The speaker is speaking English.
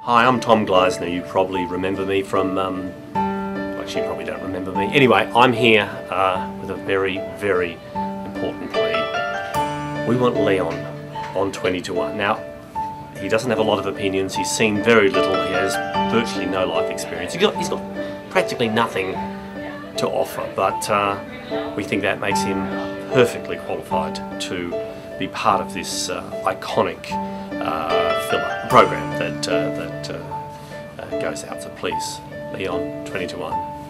Hi, I'm Tom Gleisner. You probably remember me from, actually you probably don't remember me. Anyway, I'm here with a very, very important plea. We want Leon on 20 to 1. Now, he doesn't have a lot of opinions, he's seen very little, he has virtually no life experience. He's got practically nothing to offer, but we think that makes him perfectly qualified to be part of this iconic filler program that goes out. So please, Leon, 20 to 1.